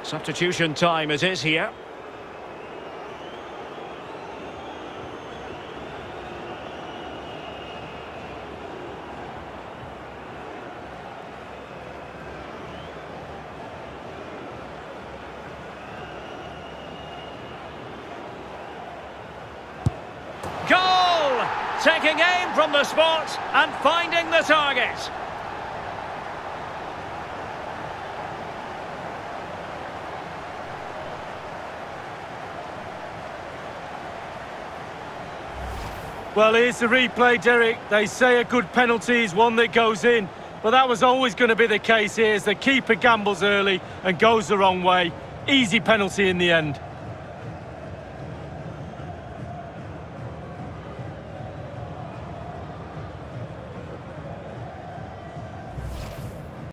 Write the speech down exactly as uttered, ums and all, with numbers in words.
Substitution time it is here. Goal! Taking aim from the spot and finding the target. Well, here's the replay, Derek. They say a good penalty is one that goes in, but that was always going to be the case here as the keeper gambles early and goes the wrong way. Easy penalty in the end.